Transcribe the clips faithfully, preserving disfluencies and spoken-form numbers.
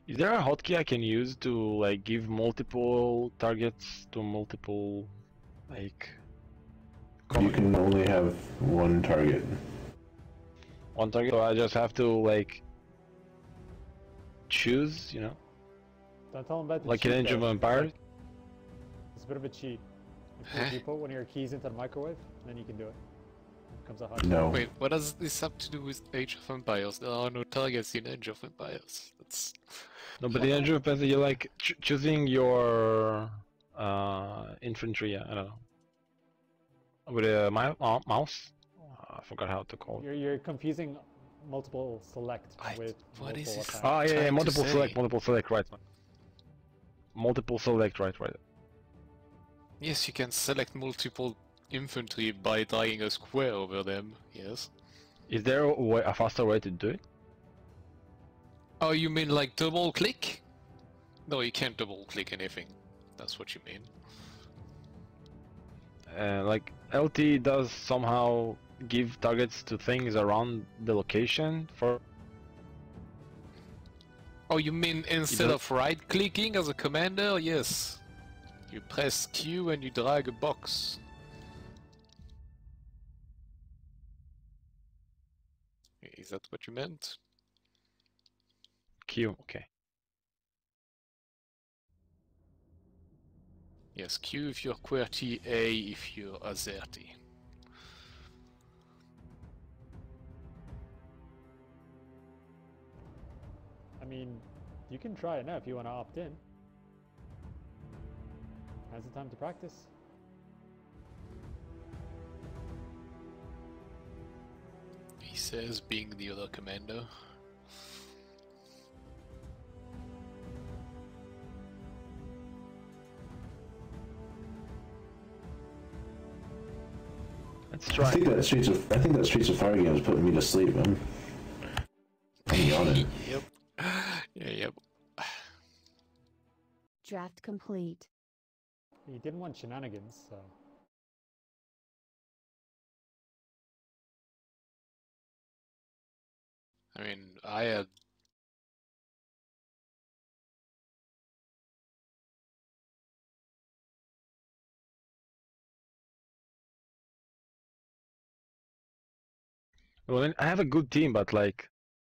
Is there a hotkey I can use to like give multiple targets to multiple like? You can only have one target. One target, so I just have to like choose, you know? Don't tell him about the Like cheat, an Age of though. Empires? It's a bit of a cheat. If, Huh? if you put one of your keys into the microwave, then you can do it. It becomes a hot No. Wait, what does this have to do with Age of Empires? There are no targets in Age of Empires. That's... No, but in Age of Empires, you're like ch choosing your uh, infantry. I don't know. With a mi uh, mouse. Uh, I forgot how to call it. You're, you're confusing multiple select Wait, with what is multiple this? attack. Oh yeah, yeah, trying to multiple say. select, multiple select, right? Multiple select, right, right. Yes, you can select multiple infantry by drawing a square over them, yes. Is there a, way, a faster way to do it? Oh, you mean like double click? No, you can't double click anything. That's what you mean. Uh, like L T does somehow give targets to things around the location for. Oh, you mean instead does- of right clicking as a commander? Yes. You press Q and you drag a box. Is that what you meant? Q, okay. Yes, Q if you're QWERTY, A if you're AZERTY. I mean, you can try it now if you want to opt in. Now's the time to practice. He says, being the other commander. Let's I try. think that Streets of I think that Streets of Fire game is putting me to sleep. I'm, I'm yawning. Yep. Yeah, yep. Draft complete. You didn't want shenanigans, so. I mean, I had... Well, I have a good team, but like.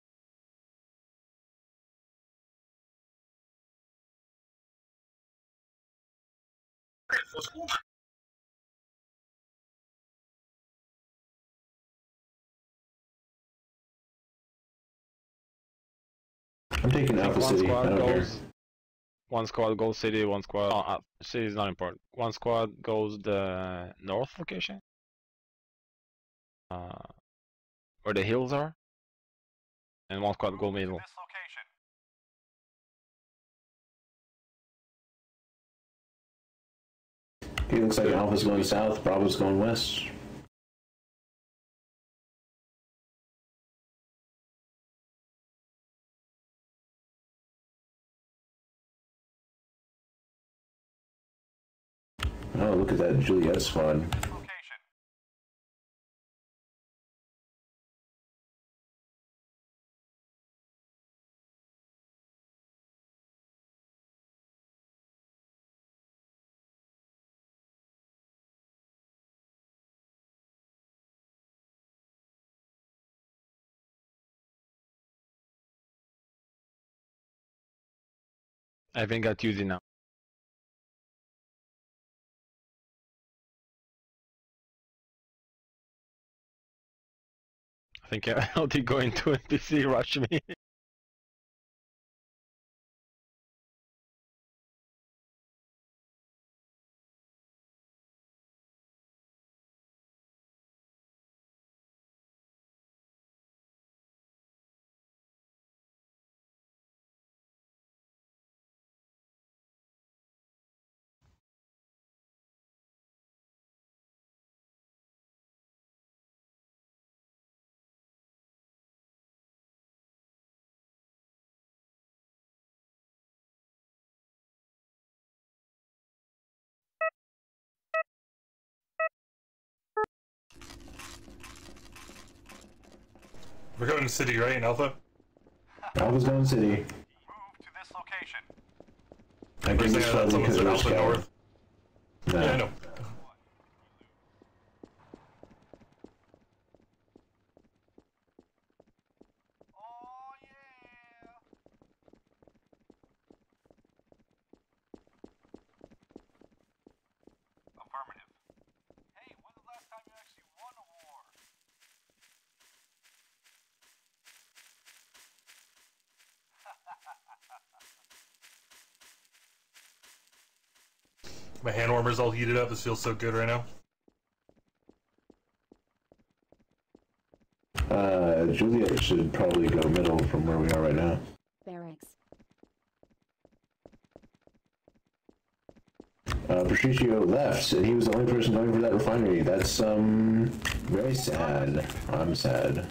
I'm taking I think Alpha one City. I squad don't care. goes. One squad goes city. One squad. Oh, uh, city is not important. One squad goes the north location. Uh, where the hills are. And one squad go middle. It looks like Alpha's going south, Bravo's going west. Oh, look at that Juliet squad. I think got using now. I think I'll be going to N P C rush me. We're going to city, right, in Alpha? Alpha's going city. Move to this I guess it's probably because we're Alpha scattered. North. No. Yeah, I know. My hand warmer's all heated up. This feels so good right now. Uh, Juliet should probably go middle from where we are right now. Barracks. Uh, Patricio left, and he was the only person going for that refinery. That's, um, very sad. I'm sad.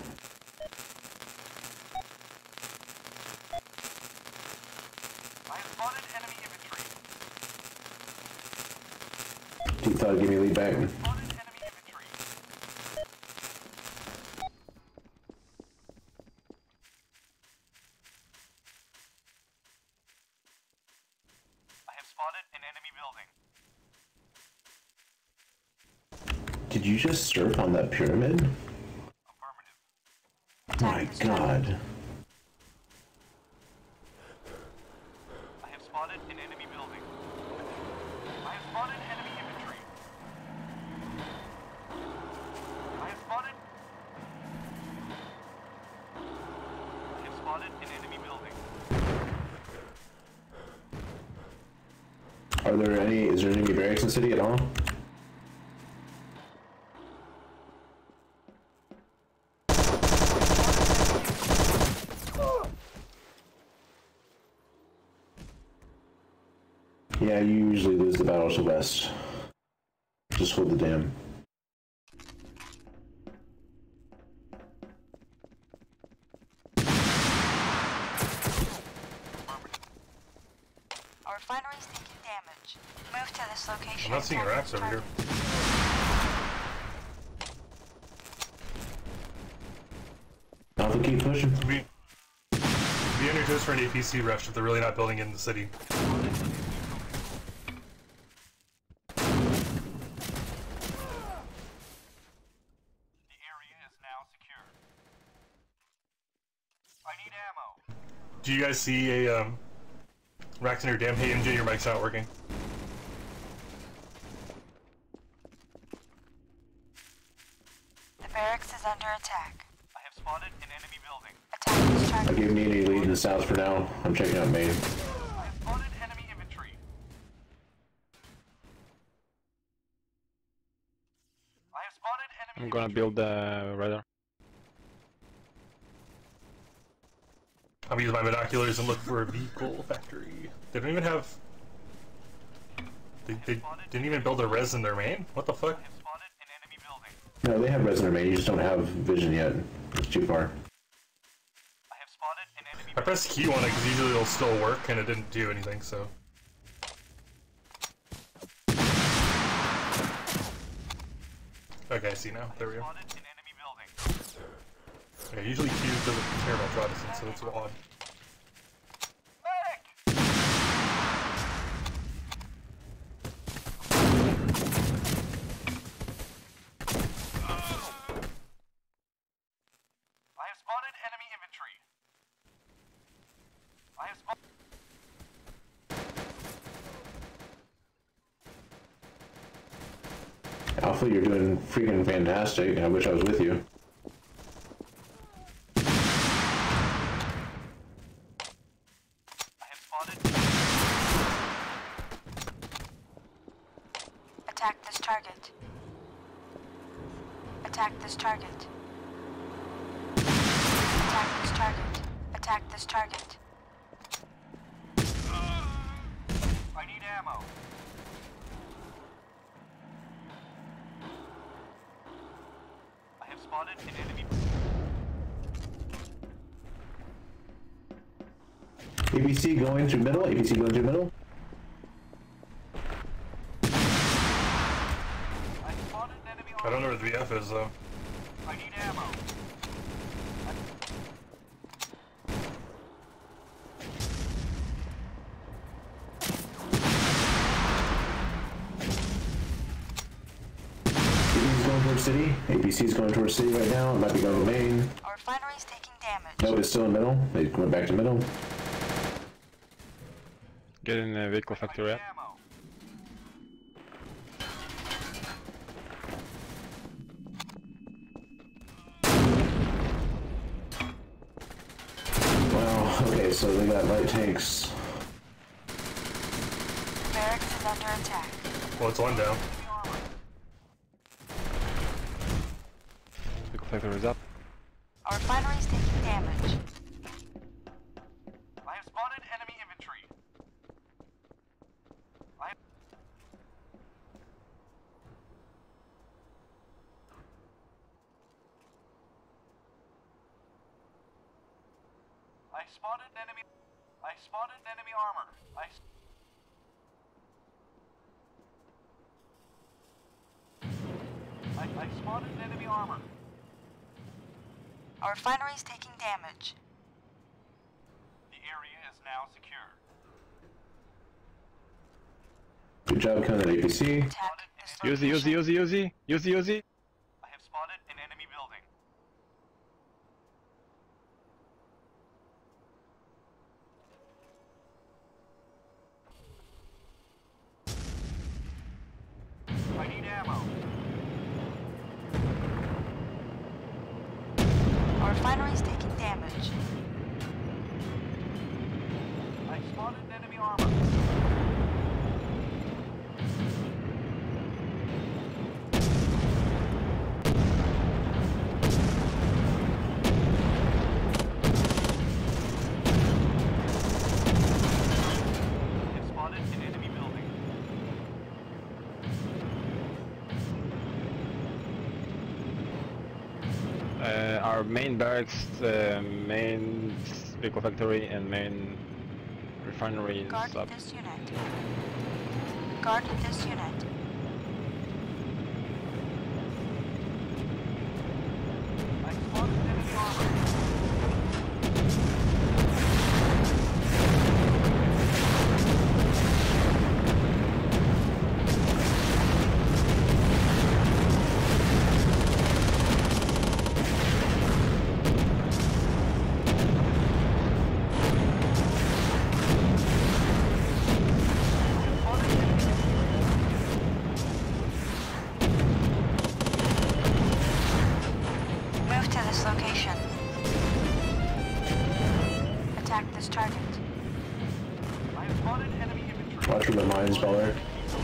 He thought he'd give me a lead back. Did you just surf on that pyramid? My god. I have spotted an enemy building. I have spotted enemy infantry. I have spotted. I have spotted an enemy building. Are there any, is there any barracks in the city at all? Yeah, you usually lose the battle to West. Just hold the dam. Our refinery's taking damage. Move to this location. I'm not seeing racks over here. Alpha, keep pushing. We be introduced for an A P C rush if they're really not building in the city. Do you guys see a um, racks in your dam? Hey, M J, your mic's not working. The barracks is under attack. I have spotted an enemy building. Attack this I target. give me any lead in the south for now. I'm checking out Maine. I have spotted enemy infantry. I have spotted enemy I'm gonna build the radar. I'm gonna use my binoculars and look for a vehicle factory. They don't even have... They, they didn't even build a res in their main? What the fuck? I have spotted an enemy building. No, they have resident Maine, you just don't have vision yet. It's too far. I have spotted an enemy I pressed Q on it because usually it'll still work and it didn't do anything, so... Okay, I see now. There we go. spotted an enemy building. Okay, usually Q doesn't care about draw distance, so that's odd. Medic! I have spotted enemy infantry. I have spotted. Alpha, you're doing freaking fantastic. I wish I was with you. I have spotted. Attack this target. Attack this target. Attack this target. Attack this target. I need ammo. I have spotted an enemy. A B C going through middle, A B C going through middle. I spotted an enemy. I don't know where the V F is, though. I need ammo. A P C's going towards city right now. It might be going to main. Our refinery's taking damage. No, it's still in middle. They went back to middle. Get in the vehicle factory. Ammo. Wow. Okay, so they got light tanks. Barracks is under attack. Well, it's one down. Vehicle factory is up. Our refinery's taking damage. I have spotted enemy infantry. I have... I spotted enemy... I spotted enemy armor. I... s- I, I spotted enemy armor. Our refinery's taking damage. The area is now secure. Good job killing that A P C. Attack this Uzi, Uzi, location. Uzi, Uzi, Uzi, Uzi. I have spotted an enemy building. I need ammo. Our refinery's taking damage. I spotted enemy armor. I have spotted an enemy building. Uh, our main barracks, uh, main vehicle factory, and main refinery is Guard up. this unit. Guard this unit. I spotted enemy armor. Move to this location. Attack this target. I have spotted enemy infantry. Watch for the mines, Baller.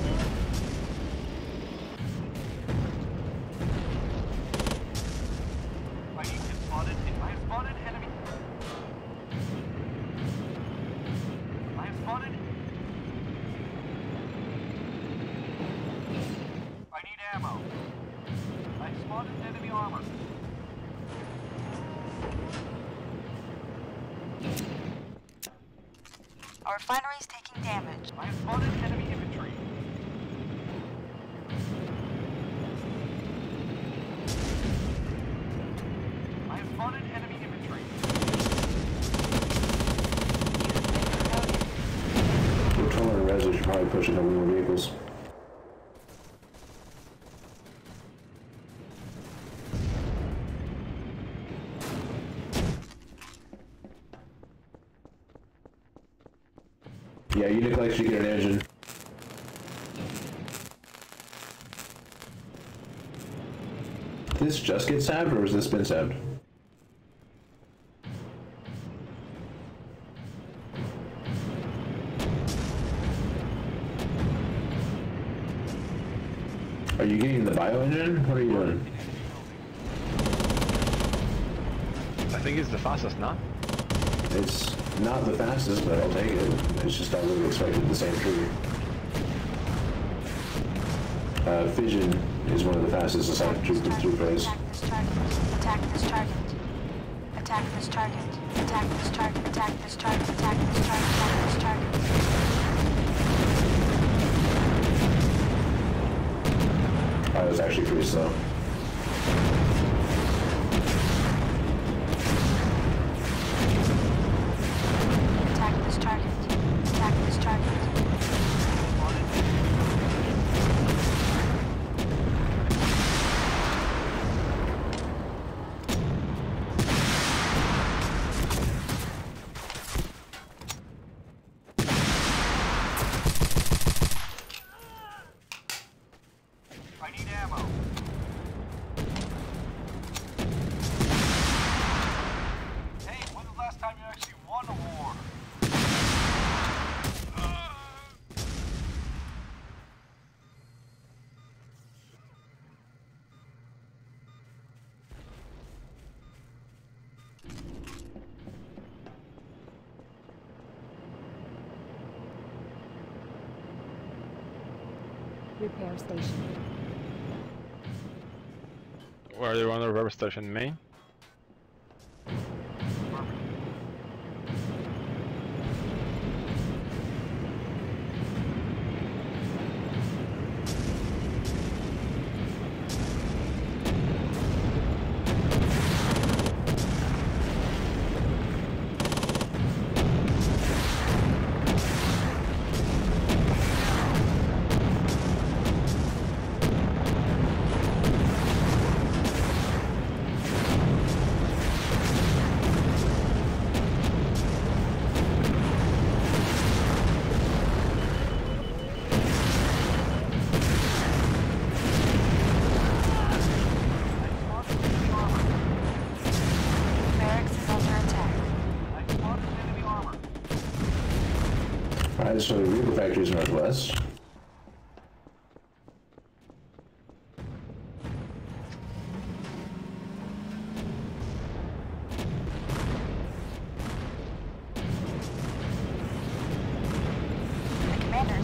I need to spotted. I have spotted enemy. I have spotted. I need ammo. I spotted enemy armor. Our refinery's taking damage. I have spotted enemy infantry. I have spotted enemy infantry. We're Toller and Rez should probably push a couple more vehicles. Yeah, you neglect to get an engine. Did this just get sabbed, or has this been sabbed? Are you getting the bio engine? What are you doing? I think it's the fastest, not? It's not the fastest, but I'll take it. It's just I would have expected the same trigger. Uh, Fission is one of the fastest assault troopers through phase. Attack this target. Attack this target. Attack this target. Attack this target. Attack this target. Attack this target. Attack this target. I was actually pretty slow. Attack this target. Attack this target. repair station. Where do you want a repair station, me? Alright, so the vehicle factory is northwest. The commander.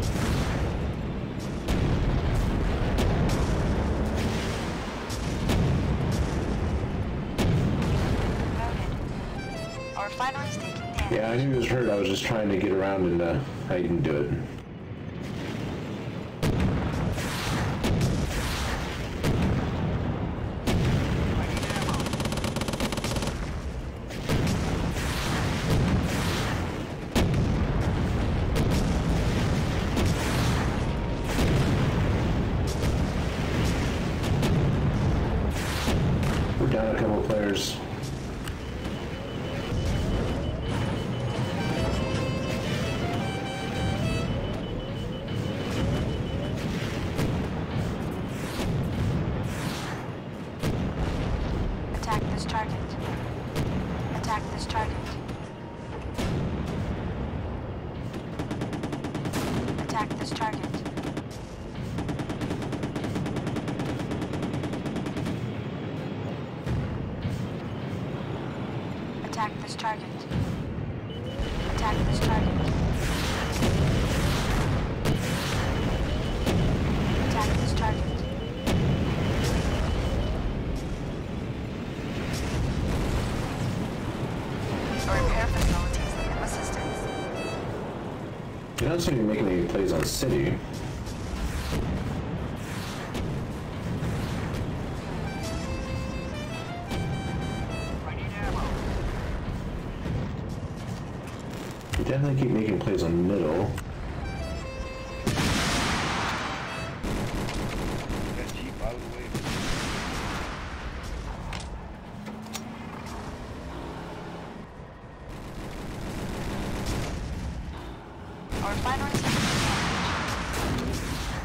Noted. Our refinery's taking damage. Yeah, I knew he was hurt. I was just trying to get around and uh, I didn't do it. We're down a couple of players. Attack this target. Attack this target. Attack this target. Attack this target. Attack this target. Attack this target. Our repair facilities need assistance. You don't seem to be making any plays on city. I need ammo. You definitely keep making plays on middle. That Jeep out of the way. Our refinery's taking damage.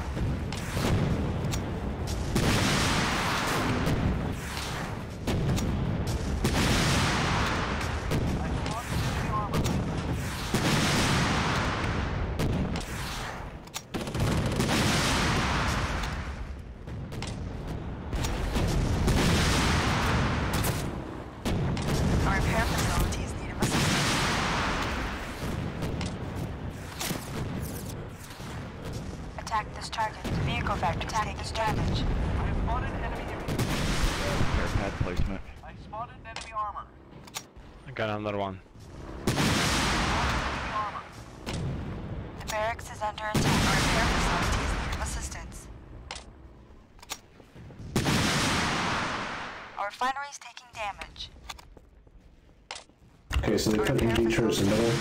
I spotted enemy armor. Our repair facilities need assistance. Attack this target. Vehicle factory. Attack this damage. I have spotted enemy infantry. Repair pad placement. I spotted enemy armor. I got another one. Enemy armor. The barracks is under attack. Our repair facilities need assistance. Our refinery's taking damage. Okay, so they're cutting deep towards the middle.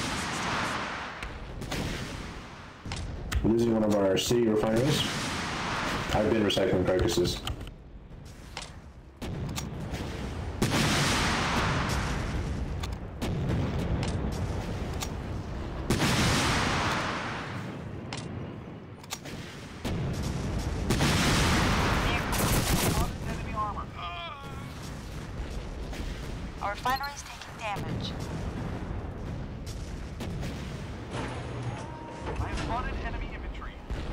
We're losing one of our city refineries. I've been recycling carcasses. Spotted enemy armor. Our refinery's taking damage. I have spotted enemy infantry.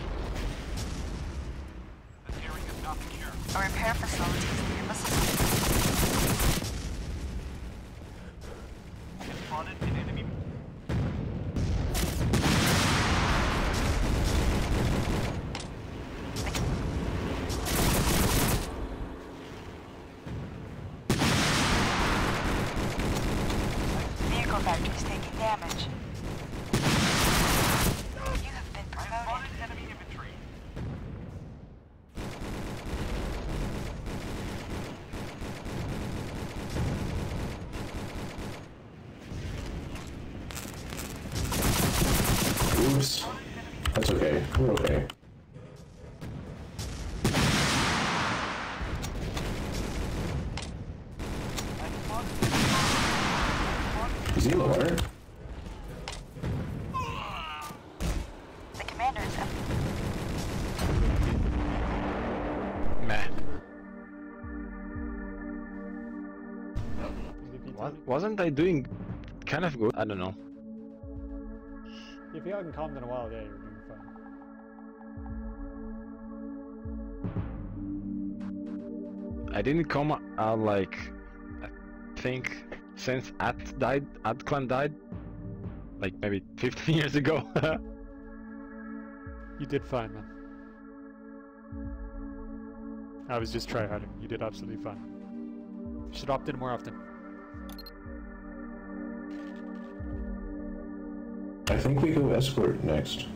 This area is not secure. Our repair facilities need assistance. I have spotted an enemy. The vehicle factory is taking damage. You have been I have promoted. spotted enemy infantry. Oops. That's okay. We're okay. Is he in the water? The commander is up. Meh. Is it Wa- Tony? Wasn't I doing kind of good? I don't know. If you haven't calmed in a while, yeah, you're doing fine. I didn't come out like I think since At died, At Clan died, like maybe fifteen years ago. You did fine, man. I was just tryharding. You did absolutely fine. You should opt in more often. I think we go escort next.